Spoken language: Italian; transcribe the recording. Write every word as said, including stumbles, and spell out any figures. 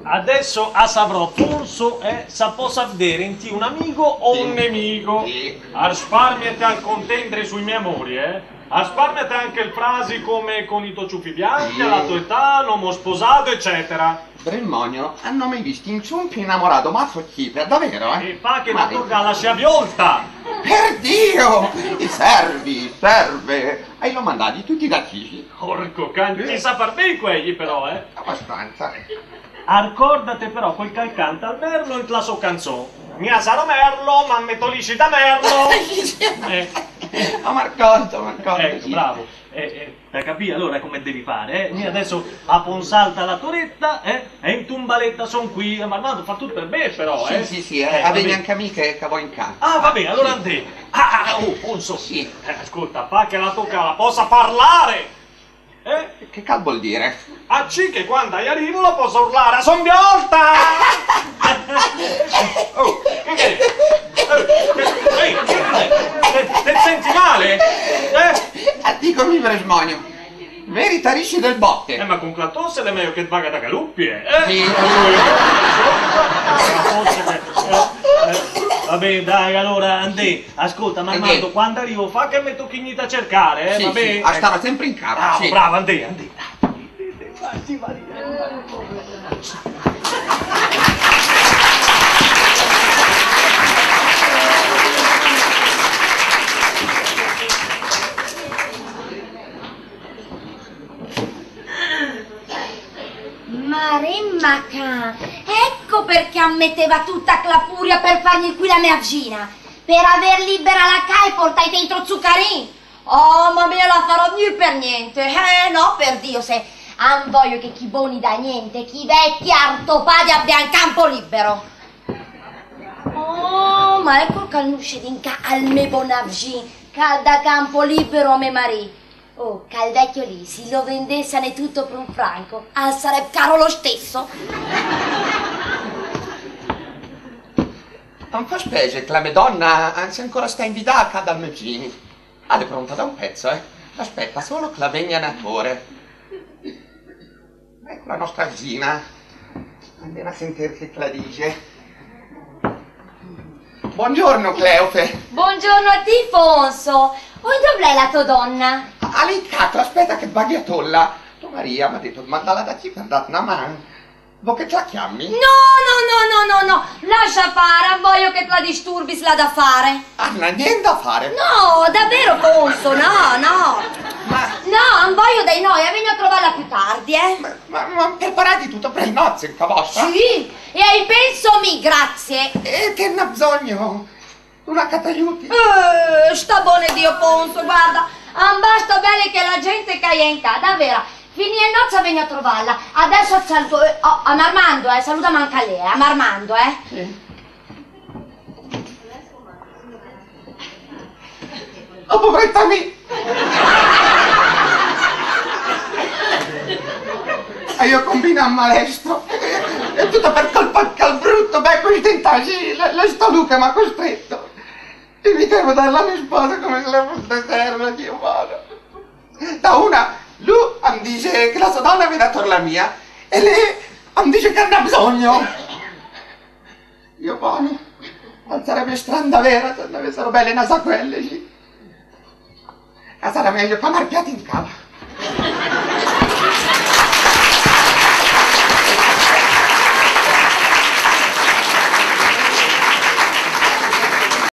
Adesso a saprò Fonso eh, sa possa vedere in ti un amico o Sì. un nemico. Sì. Risparmiate al contendere sui miei amori, eh. Risparmiate anche il frasi come con i tuoi ciuffi bianchi, Sì. alla tua età, non ho sposato, eccetera. Brimonio, hanno mai visto in ciumpi innamorato mazzo cipria, davvero, eh? E fa che Ma la tocca alla sciaviolta. per Dio! I servi, serve! E lo mandati tutti da chi? Porco can, ti sa far bene quelli però, eh. Abbastanza. Ricordate però quel calcante al merlo in la sua canzone. Mia sarò merlo, ma metto lisci da merlo. eh. Ma Marcotto, Marcotto. Ecco, bravo. Eh, eh, per capire allora come devi fare, eh? Io adesso a Ponsalta la toretta, eh? E in Tumbaletta son qui, ma Armando fa tutto per me però, Sì, eh? sì, sì, eh, eh, va avevi bene. anche amiche che voi in campo. Ah, va bene, allora andiamo. Ah, ah, oh, Ponso. Sì. Eh, ascolta, fa che la tocca la possa parlare. Eh? Che cal vuol dire? A C che quando io arrivo la posso urlare a sombiolta! Oh, che che è? Eh, ehi, che è? Te, te senti male? Eh? Ah, dico mi Bresmonio, meritarisci del botte. Eh, ma con la tosse è meglio che vaga da caluppi, eh? Sì. Va bene, dai, allora, Andè, ascolta, ma Andè. Armando, quando arrivo fa che metto chigni a cercare, eh? Sì, Va bene? sì, a stare sempre in campo. Bravo, Sì. bravo, Andè, Andè. Maremmaca, ecco perché ammetteva tutta clapuria per fargli qui la mergina, per aver libera la ca e portai dentro zuccarini. Oh, ma me la farò più per niente, eh no, per Dio, se han voglio che chi boni da niente, chi vecchi artopadi abbia il campo libero. Oh, ma ecco il calnusce d'inca al me bonavgin, calda campo libero a me marì. Oh, che al vecchio lì, se lo vendessane tutto per un franco, al sarebbe caro lo stesso. Non fa specie che la Madonna, anzi ancora sta invitata dal Mezzini. Ah, è pronta da un pezzo, eh? Aspetta solo che la vegna natore. Ecco la nostra Gina. Andiamo a sentire che la dice. Buongiorno, Cleofe. Buongiorno a te, Fonso. Oh, dov'è la tua donna? Ah, lei cacco, aspetta che bagliatolla. Tu Maria mi ha detto, mandala da chi per dare una mano. Voi che te la chiami? No, no, no, no, no, no. Lascia fare, non voglio che te la disturbi se l'ha da fare. Ah, non ha niente da fare. No, davvero, Fonso, no, no. Ma, No, non voglio dai noi, vengo a trovarla più tardi, eh. ma, ma, ma preparati tutto per il nozze, in vostra? Sì, e hai penso mi, grazie. E che ne ha bisogno? Una cataiuti? Eh, sta buone Dio, Fonso, guarda, non basta bene che la gente che è in casa, davvero. Finì il nozze vengo a trovarla. Adesso saluto, eh, oh, a Marmando, eh, saluta manca lei, a Marmando, eh. Sì. Oh, poveretta mia! E io combino a malestro. È tutto per colpa che al brutto, beh, quei tentaggi, le, le sto Luca mi ha costretto. E mi devo dare la mia sposa come se la fosse serva, Dio buono. Da una, lui mi dice che la sua donna viene a tornare la mia, e lei mi dice che non ha bisogno. Io buono, non sarebbe strana vera se non avessero belle nasaquelle, sì. E sarà meglio che marchiati in cava.